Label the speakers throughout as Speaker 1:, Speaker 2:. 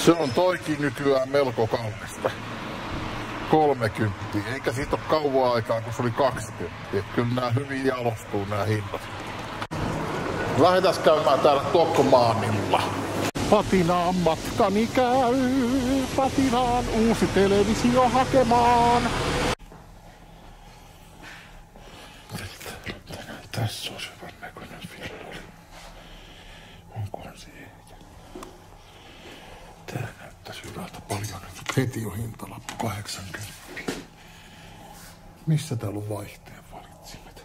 Speaker 1: Se on toikin nykyään melko kallista. 30. Eikä siitä ole kauan aikaa, kun se oli 20. Kyllä nää hyvin jalostuu nää hinnat. Lähdetään käymään täällä Tokkomaanilla. Patinaan matkani käy, Patinaan uusi televisio hakemaan. Tässä on hyvän näköinen filleri. Onkohan se eikä? Tää näyttäisi hyvältä paljon. Heti on hintalappu 80. Missä täällä on vaihteen valitsimet?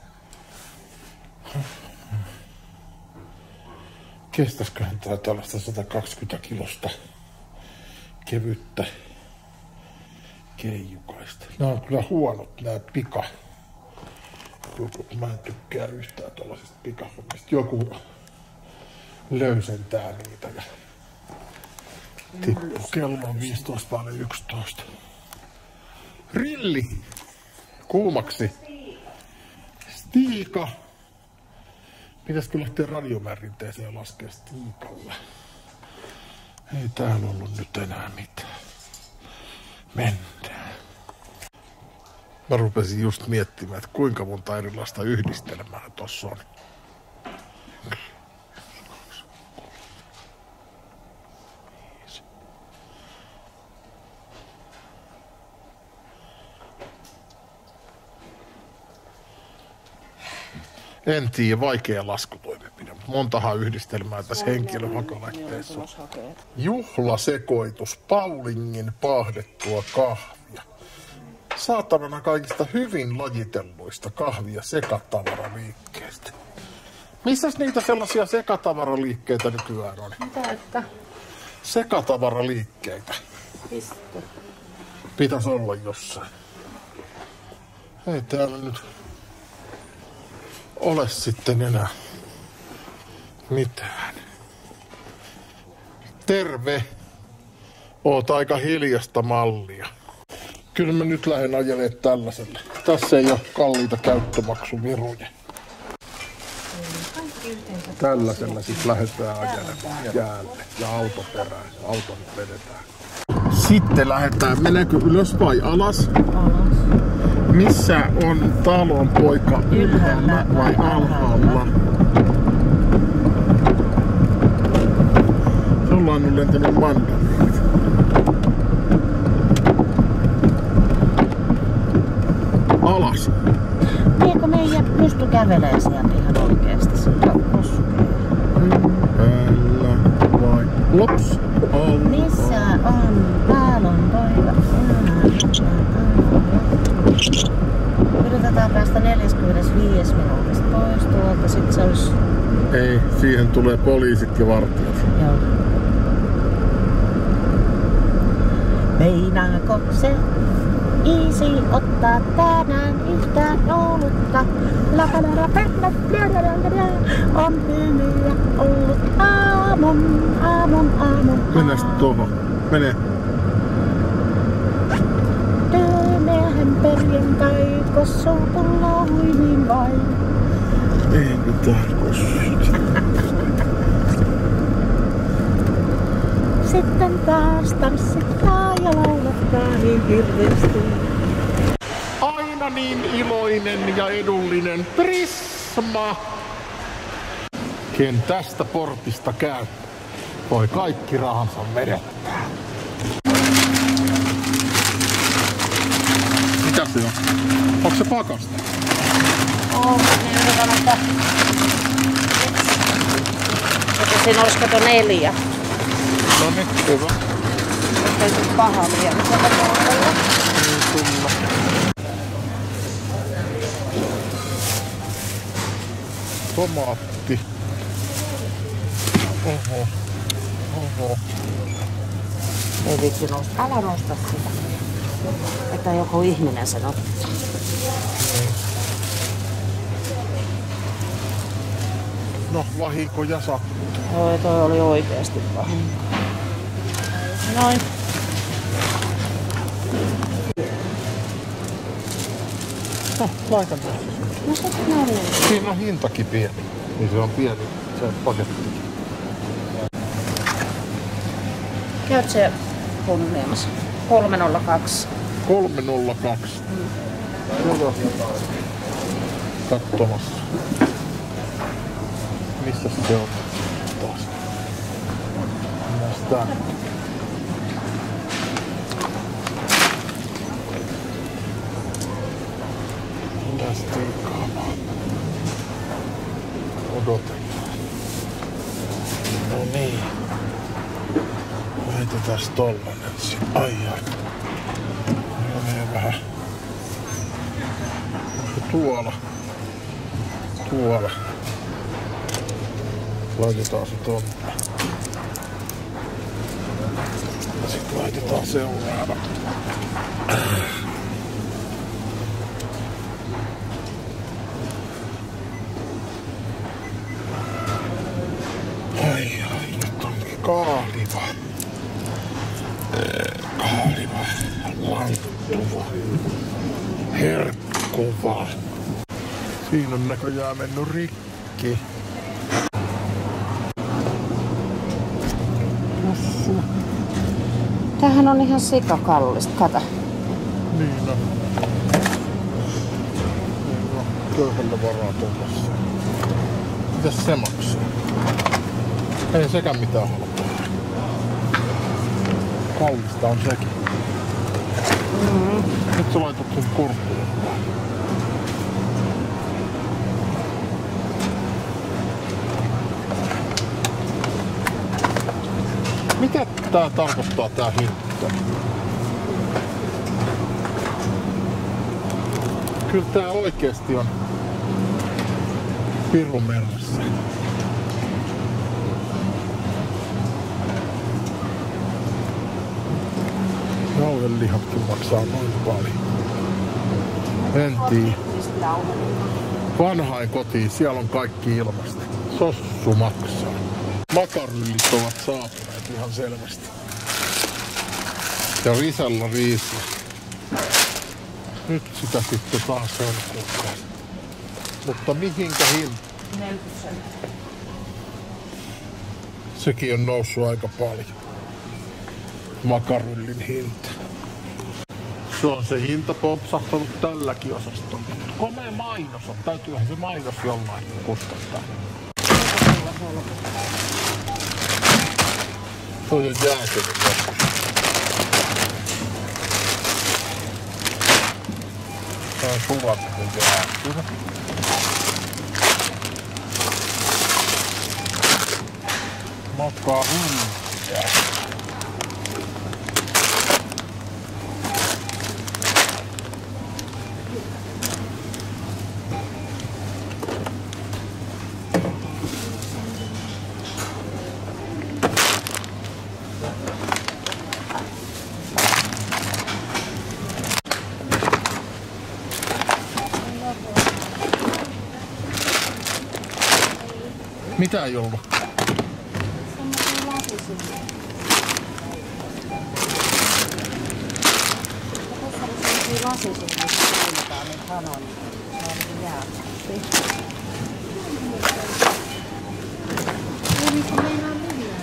Speaker 1: Kestäsköhän tää tällaista 120 kilosta kevyttä keijukaista. Nää on kyllä huonot nää pika. Mä en tykkää yhtään tollasista pikahommista. Joku löysentää niitä ja tippuu. Kello on 15:11. Rilli! Kuumaksi. Stiika! Pitäisikö lähteä radiomäärinteeseen ja laskea Stiikalla? Ei täällä ollut nyt enää mitään. Mennään. Mä rupesin just miettimään, että kuinka monta erilaista yhdistelmää tossa on. En tiedä, vaikea laskutoimenpide, mutta montahan yhdistelmää tässä henkilöhakalaitteessa on. Juhlasekoitus, Paulingin paahdettua kahvia. Saatanana kaikista hyvin lajitelluista kahvia sekatavaraliikkeistä. Missäs niitä sellaisia sekatavaraliikkeitä nykyään on?
Speaker 2: Mitä että?
Speaker 1: Sekatavaraliikkeitä.
Speaker 2: Mistä?
Speaker 1: Pitäis olla jossain. Ei täällä nyt ole sitten enää mitään. Terve! Oot aika hiljasta mallia. Kyllä mä nyt lähden ajelemaan tällaiselle. Tässä ei ole kalliita käyttömaksuviruja. Tällaisella sit lähdetään ajelemaan jäälle ja auto perään. Auto nyt vedetään. Sitten lähdetään. Meneekö ylös vai alas?
Speaker 2: Alas.
Speaker 1: Missä on talon poika? Ylhäällä vai alhaalla? Ollaan nyt lentänyt mandariinit. Alas.
Speaker 2: Eikö meidän pysty kävelemään sieltä ihan oikeesti?
Speaker 1: Ylhäällä vai? Lops.
Speaker 2: Missä on talon poika? Yritetään päästä 45 minuutista pois tuolta, sit se olisi...
Speaker 1: Ei, siihen tulee poliisit ja vartijat.
Speaker 2: Joo. Meinaako se Iisi ottaa tänään yhtään olutta? On hymiä ollut aamun.
Speaker 1: Mennään sitten tuohon. Mene.
Speaker 2: Työmiehen perjantai, kossuupulla huinin vain.
Speaker 1: Ei mitään kossuita.
Speaker 2: Sitten taas tanssittaa ja laulattaa niin hirveästi.
Speaker 1: Aina niin iloinen ja edullinen Prisma. Ken tästä portista käy, voi kaikki rahansa menettää. Mitä se on? Onko se pakasta?
Speaker 2: On, niin yritän, että siinä olisi kato 4.
Speaker 1: No niin, hyvä.
Speaker 2: Ei tule paha vielä.
Speaker 1: Ei tulla. Tomaatti. Oho.
Speaker 2: Ei vitsi nousta. Älä nousta sitä. Että joku ihminen sen ottaa.
Speaker 1: No, vahinkoja sattuu.
Speaker 2: Oi, toi oli oikeesti vahinko. Noin.
Speaker 1: No, laitan tuossa.
Speaker 2: No se näin.
Speaker 1: Siinä on hintakin pieni. Niin se on pieni se paketti.
Speaker 2: Käyt se Kruununiemessä. 302.
Speaker 1: 302. Hyvä. Katsomassa. Missä se on taas? Mennään tänne. Tästä liikaa. Odotellaan. No niin. Laitetaan tollanen sinne. Ai ai. Menee vähän. Tuolla. Tuolla. Laitetaan se tonne. Ja sit laitetaan seuraava. Ai ai, nyt on kaaliva. Kaaliva. Lanttuva. Herkkuva. Siinä on näköjään mennyt rikki.
Speaker 2: Tämähän on ihan sikakallista, kato.
Speaker 1: Niin on. Köyhällä varaa tuollaisia. Mitäs se maksaa? Ei sekään mitään halpaa. Kallista on sekin. Nyt sä laitat sun kurkkuun. Mitä tää tarkoittaa tää hinta? Kyllä tää oikeesti on pirun meressä. Jauhelihatkin maksaa noin paljon. En tiedä. Vanhain kotiin, siellä on kaikki ilmasta. Sossu maksaa. Makaryllit ovat saapuneet ihan selvästi. Ja Risalla riisiä. Nyt sitä sitten taas on. Mutta mihinkä hinta?
Speaker 2: 40 €.
Speaker 1: Sekin on noussut aika paljon. Makaryllin hinta. Se on se hinta popsahtanut tälläkin osastolla. Komea mainos on. Täytyyhän se mainos jollain kustantaa. Se on jo jäätynyt joskus. Se on sulattu jäätynyt. Makarylliä. Mitä ei ollut?
Speaker 2: Semmoisia lasisia. Tässä on semmoisia lasisia, missä kylmetään nyt hanoja. Se on niin jäätysti. Elikö meillä on liviä?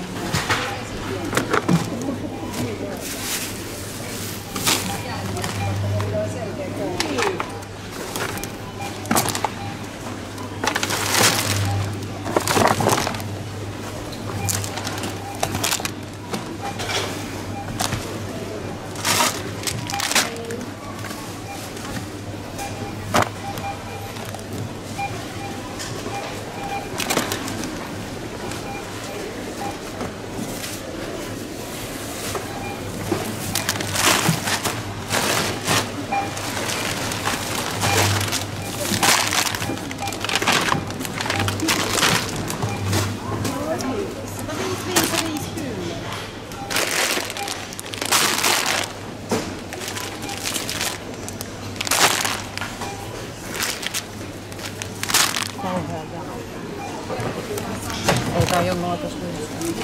Speaker 2: Ei tää ole muutos myös.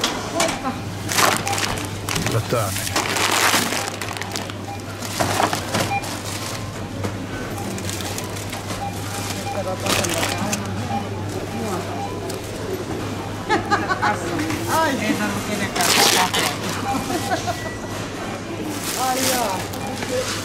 Speaker 1: Kyllä tää meni.
Speaker 2: Ai, ei tarvitse kenenkään kahvia.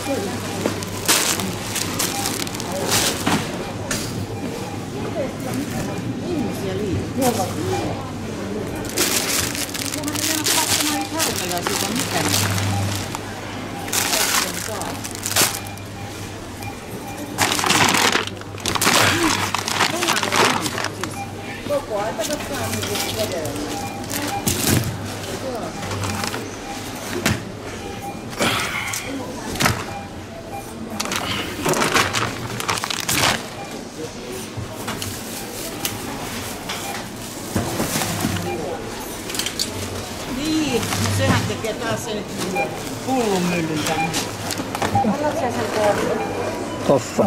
Speaker 3: Niin, sehän tekee taas sen hullun myllyn tänne.
Speaker 2: Haluatko sä sen kohdun?
Speaker 1: Tossa.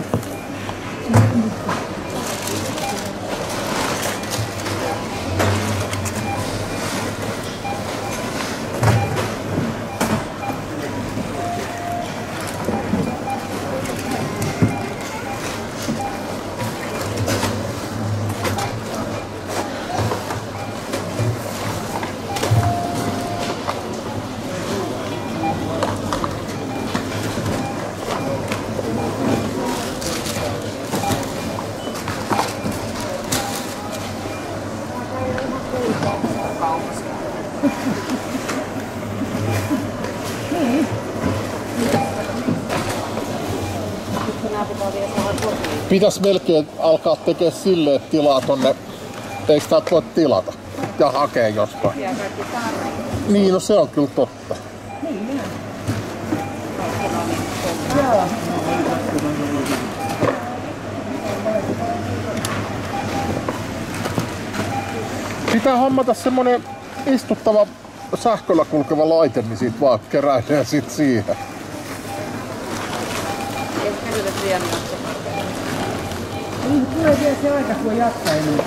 Speaker 1: Pitäis melkein alkaa tekee silleen, että tilaa tonne. Eikö täältä voi tilata ja hakea jostain?
Speaker 2: Ja kaikki tarvitset.
Speaker 1: Niin, no se on kyllä totta. Pitää hommata semmonen istuttava sähköllä kulkeva laite, niin siitä vaan keräilee sit siihen.
Speaker 2: Ehkä nyt vielä maksaa.
Speaker 3: Niin, tulee vielä se aika, kun jatkaa enää.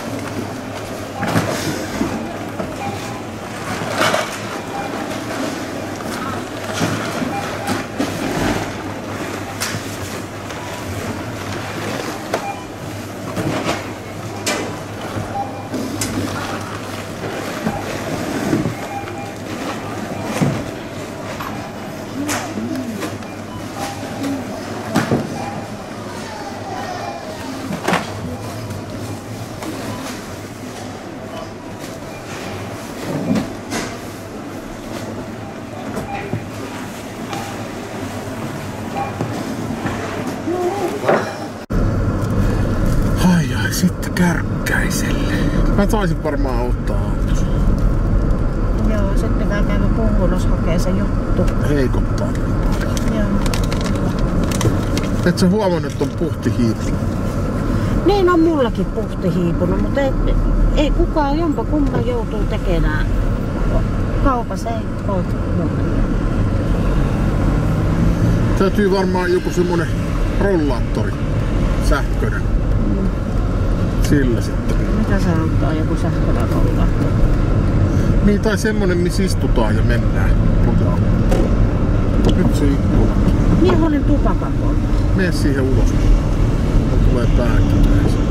Speaker 1: Sitten Kärkkäiselle. Mä taisin varmaan auttaa autossa.
Speaker 2: Joo, sitten pitää käydä Punkulossa hakee se juttu.
Speaker 1: Heikottaa.
Speaker 2: Joo.
Speaker 1: Et sä huomannut, että on puhti hiipunut?
Speaker 2: Niin on mullakin puhti hiipunut, mutta ei kukaan jompa kumma joutuu tekemään. Kaupassa ei ole muuta.
Speaker 1: Täytyy varmaan joku semmonen rollaattori, sähköinen. Sillä sitten.
Speaker 2: Mitä se antaa joku sähköinen rollaattori?
Speaker 1: Niin, tai semmonen, missä istutaan ja mennään. Lujaa. Nyt se ikkuna.
Speaker 2: Niin olen tupakan polta.
Speaker 1: Mene siihen ulos. Mulla tulee pääkipäisiä.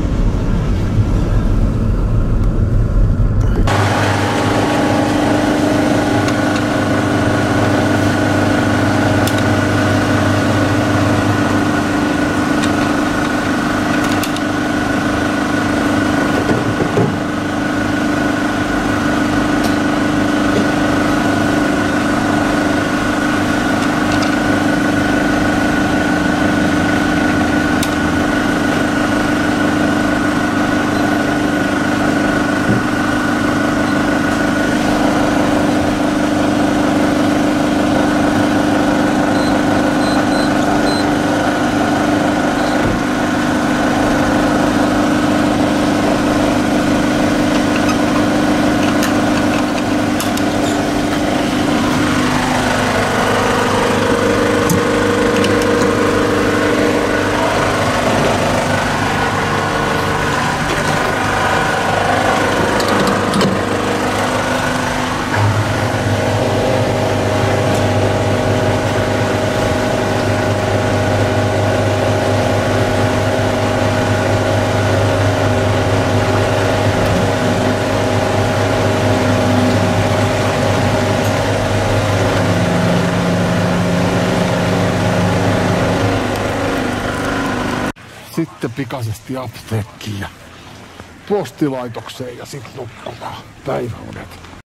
Speaker 1: Sitten pikaisesti apteekkiin ja postilaitokseen ja sitten nukkumaan päiväunet.